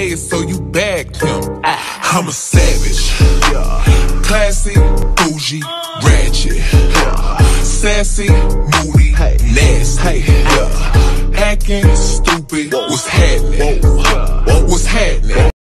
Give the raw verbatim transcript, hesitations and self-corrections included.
ass, so you bagged him. I'm a savage, classy, bougie, ratchet, sassy, moody, nasty, acting stupid. What's happening? What's happening?